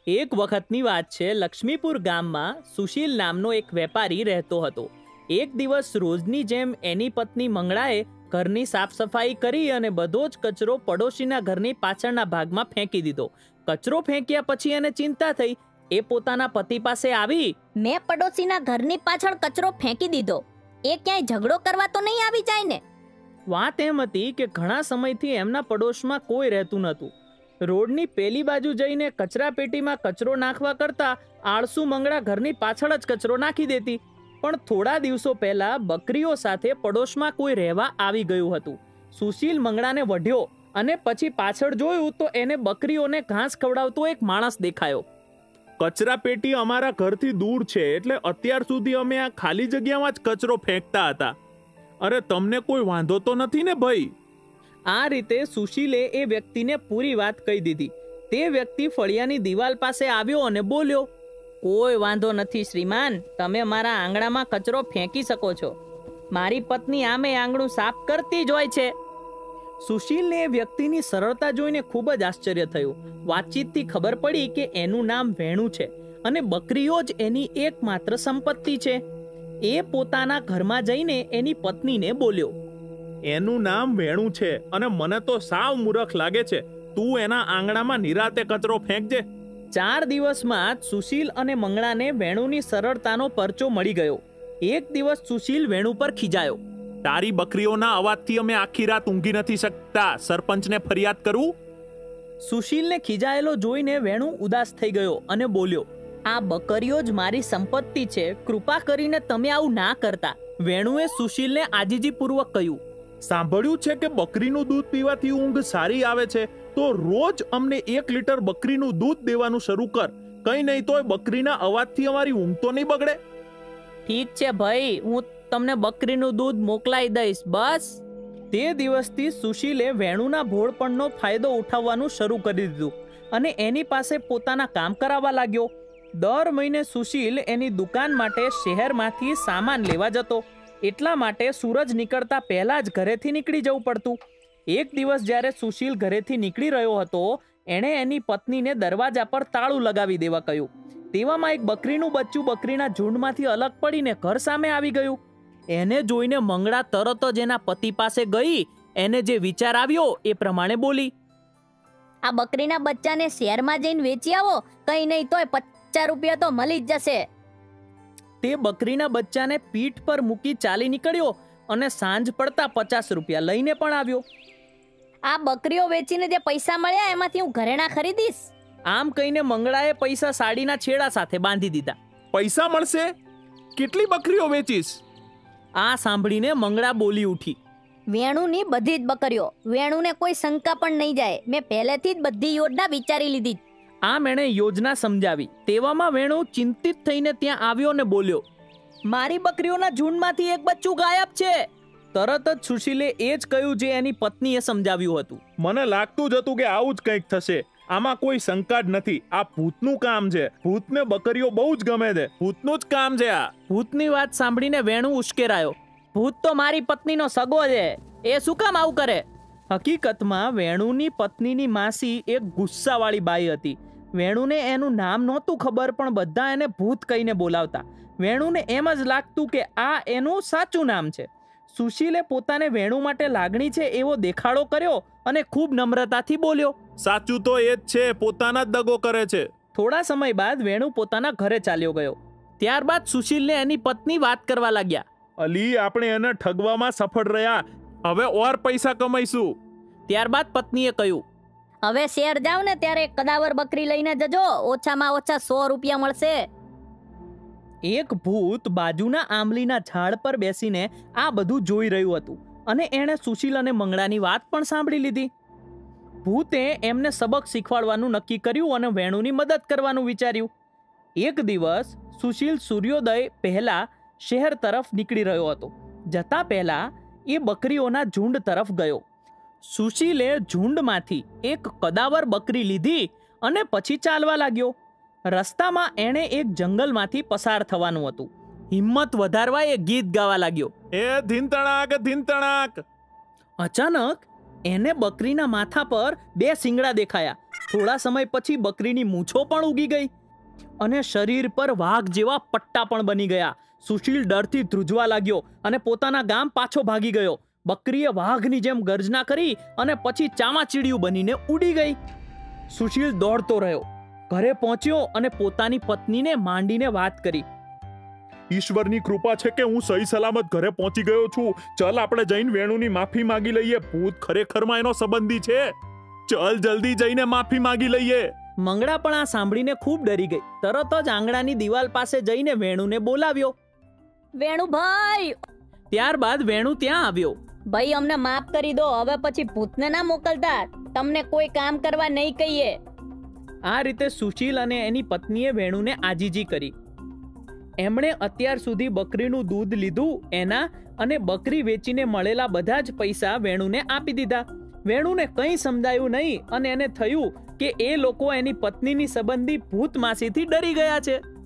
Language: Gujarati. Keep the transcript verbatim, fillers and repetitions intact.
એક વખતની વાત છે, લક્ષ્મીપુર ગામમાં સુશીલ નામનો એક વેપારી રહેતો હતો. એક દિવસ રોજની જેમ એની પત્ની મંગળાએ ઘરની સાફ સફાઈ કરી અને બધો જ કચરો પડોશીના ઘરની પાછળના ભાગમાં ફેંકી દીધો. કચરો ફેંક્યા પછી એને ચિંતા થઈ. એ પોતાના પતિ પાસે આવી, મેં પડોશીના ઘરની પાછળ કચરો ફેંકી દીધો, એ ક્યાંય ઝઘડો કરવા તો નહીં આવી જાય ને? વાત એમ હતી કે ઘણા સમયથી એમના પડોશમાં કોઈ રહેતું નહોતું. રોડની પેલી બાજુ જઈને કચરા પેટીમાં કચરો નાખવા કરતા આળસુ મંગળા ઘરની પાછળ જ કચરો નાખી દેતી. પણ થોડા દિવસો પહેલા બકરીઓ સાથે પડોશમાં કોઈ રહેવા આવી ગયું હતું. સુશીલ મંગળાને વઢ્યો અને પછી પાછળ જોયું તો એને બકરીઓને ઘાસ ખવડાવતો એક માણસ દેખાયો. કચરા પેટી અમારા ઘરથી દૂર છે, એટલે અત્યાર સુધી અમે આ ખાલી જગ્યામાં જ કચરો ફેંકતા હતા. અરે તમને કોઈ વાંધો તો નથી ને ભાઈ? આ રીતે સુશીલે એ વ્યક્તિને પૂરી વાત કહી દીધી. તે વ્યક્તિ ફળિયાની દિવાલ પાસે આવ્યો અને બોલ્યો, કોઈ વાંધો નથી શ્રીમાન, તમે મારા આંગણામાં કચરો ફેંકી શકો છો. મારી પત્ની આમે આંગણું સાફ કરતી જ હોય છે. સુશીલને એ વ્યક્તિની સરળતા જોઈને ખૂબ જ આશ્ચર્ય થયું. વાતચીતથી ખબર પડી કે એનું નામ વેણુ છે અને બકરીઓ જ એની એકમાત્ર સંપત્તિ છે. એ પોતાના ઘરમાં જઈને એની પત્નીને બોલ્યો, એનું નામ વેણુ છે અને મને તો સાવ મૂર્ખ લાગે છે. તું એના આંગણામાં નિરાતે કચરો ફેંકજે. ચાર દિવસમાં જ સુશીલ અને મંગળાને વેણુની સરળતાનો પરચો મળી ગયો. એક દિવસ સુશીલ વેણુ પર ખીજાયો, તારી બકરીઓના અવાજથી અમે આખી રાત ઊંઘી નથી શકતા. સરપંચને ફરિયાદ કરું? સુશીલને ખીજાયેલો જોઈને વેણુ ઉદાસ થઈ ગયો અને બોલ્યો, આ બકરીઓ જ મારી સંપત્તિ છે, કૃપા કરીને તમે આવું ના કરતા. વેણુએ સુશીલને આજીજીપૂર્વક કહ્યું, સાંભળ્યું છે કે બકરીનું દૂધ પીવાથી ઊંઘ સારી આવે છે, તો રોજ અમને એક લીટર બકરીનું દૂધ દેવાનું શરૂ કર. કઈ નહીં તોય બકરીના અવાજથી અમારી ઊંઘ તો નહીં બગડે. ઠીક છે ભાઈ, હું તમને બકરીનું દૂધ મોકલાઈ દઈશ, બસ. તે દિવસથી સુશીલે વેણુના ભોળપણનો ફાયદો ઉઠાવવાનું શરૂ કરી દીધું અને એની પાસે પોતાના કામ કરાવવા લાગ્યો. દર મહિને સુશીલ એની દુકાન માટે શહેરમાંથી સામાન લેવા જતો. એટલા માટે સૂરજ નીકળતા પહેલા જ ઘરેથી નીકળી જવું પડતું. એક દિવસ જ્યારે સુશીલ ઘરેથી નીકળી રહ્યો હતો, એણે એની પત્નીને દરવાજા પર તાળું લગાવી દેવા કહ્યું. તેવામાં એક બકરીનું બચ્ચું બકરીના ઝુંડમાંથી અલગ પડીને ઘર સામે આવી ગયું. એને જોઈને મંગળા તરત જ એના પતિ પાસે ગઈ. એને જે વિચાર આવ્યો એ પ્રમાણે બોલી, આ બકરીના બચ્ચાને શહેરમાં જઈને વેચી આવો, કઈ નહીં તોય પચાસ રૂપિયા તો મળી જ જશે. તે બકરીના બચ્ચાને પીઠ પર મૂકી ચાલી નીકળ્યો અને સાંજ પડતા પચાસ રૂપિયા લઈને પણ આવ્યો. આ બકરીઓ વેચીને જે પૈસા મળ્યા એમાંથી હું ઘરેણા ખરીદીશ. આમ કહીને મંગળાએ પૈસા સાડીના છેડા સાથે બાંધી દીધા. પૈસા મળશે? કેટલી બકરીઓ વેચીશ? આ સાંભળીને મંગળા બોલી ઉઠી, વેણુની બધી જ બકરીઓ. વેણુને કોઈ શંકા પણ નહીં જાય. મેં પહેલેથી જ બધી યોજના વિચારી લીધી. આમ એણે યોજના સમજાવી. તેવામાં વેણુ ચિંતિત થઈને ત્યાં આવ્યો ને બોલ્યો, મારી બકરીઓના ઝુંડમાંથી એક બચ્ચું ગાયબ છે. તરત જ સુશીલે એ જ કહ્યું જે એની પત્નીએ સમજાવ્યું હતું. મને લાગતું જ હતું કે આવું જ કંઈક થશે. આમાં કોઈ શંકા જ નથી. આ ભૂતનું કામ છે. ભૂતને બકરીઓ બહુ જ ગમે છે. ભૂતનું જ કામ છે આ. ભૂતની વાત સાંભળીને વેણુ ઉશ્કેરાયો. ભૂત તો મારી પત્નીનો સગો છે, એ શું કામ આવું કરે? હકીકતમાં વેણુની પત્નીની માસી એક ગુસ્સાવાળી બાઈ હતી. વેણુને એનું નામ નહોતું ખબર, પણ બધા એને ભૂત કહીને બોલાવતા. વેણુને એમ જ લાગતું કે આ એનું સાચું નામ છે. સુશીલે પોતાને વેણુ માટે લાગણી છે એવો દેખાડો કર્યો અને ખૂબ નમ્રતાથી બોલ્યો, સાચું તો એ જ છે, પોતાના જ દગો કરે છે. થોડા સમય બાદ વેણુ પોતાના ઘરે ચાલ્યો ગયો. ત્યારબાદ સુશીલને એની પત્ની વાત કરવા લાગ્યા, અલી, આપણે એને ઠગવામાં સફળ રહ્યા, હવે ઓર પૈસા કમાઈશું. ત્યારબાદ પત્નીએ કહ્યું, હવે શહેર જાવ ને ત્યારે કદાવર બકરી લઈને જજો, ઓછામાં ઓછા સો રૂપિયા મળશે. એક ભૂત બાજુના આંબલીના ઝાડ પર બેસીને આ બધું જોઈ રહ્યું હતું અને એણે સુશીલ અને મંગળાની વાત પણ સાંભળી લીધી. ભૂતે એમને સબક શીખવાડવાનું નક્કી કર્યું અને વેણુની મદદ કરવાનું વિચાર્યું. એક દિવસ સુશીલ સૂર્યોદય પહેલા શહેર તરફ નીકળી રહ્યો હતો. જતા પહેલા એ બકરીઓના ઝુંડ તરફ ગયો. સુશીલે ઝુંડમાંથી એક કદાવર બકરી લીધી અને પછી ચાલવા લાગ્યો. રસ્તામાં એણે એક જંગલમાંથી પસાર થવાનું હતું. હિંમત વધારવા એ ગીત ગાવા લાગ્યો, એ ધીંતણાક ધીંતણાક. અચાનક એને બકરીના માથા પર બે શિંગડા દેખાયા થોડા સમય પછી બકરીની મૂછો પણ ઉગી ગઈ અને શરીર પર વાઘ જેવા પટ્ટા પણ બની ગયા. સુશીલ ડરથી ધ્રુજવા લાગ્યો અને પોતાના ગામ પાછો ભાગી ગયો. બકરીએ વાઘની જેમ ગર્જના કરી અને પછી ચામાચીડિયું બનીને ઉડી ગઈ. સુશીલ દોડતો રહ્યો, ઘરે પહોંચ્યો અને પોતાની પત્નીને માંડીને વાત કરી. ઈશ્વરની કૃપા છે કે હું સહી સલામત ઘરે પહોંચી ગયો છું. ચલ આપણે જઈને વેણુની માફી માંગી લઈએ. ભૂત ખરેખરમાં એનો સંબંધી છે. ચલ જલ્દી જઈને માફી માંગી લઈએ. મંગળા પણ આ સાંભળીને ખૂબ ડરી ગઈ. તરત જ આંગણાની દિવાલ પાસે જઈને વેણુને બોલાવ્યો. વેણુભાઈ, ત્યારબાદ વેણુ ત્યાં આવ્યો. ભાઈ અમને માફ કરી દો. હવે પછી ભૂતને ના મોકલતા. તમને કોઈ કામ કરવા નહીં કહીએ. આ રીતે સુશીલ અને એની પત્નીએ વેણુને આજીજી કરી. એમણે અત્યાર સુધી બકરીનું દૂધ લીધું એના અને બકરી વેચીને મળેલા બધા જ પૈસા વેણુને આપી દીધા. વેણુને કંઈ સમજાયું નહીં અને એને થયું કે એ લોકો એની પત્નીની સંબંધી ભૂત માસીથી ડરી ગયા છે.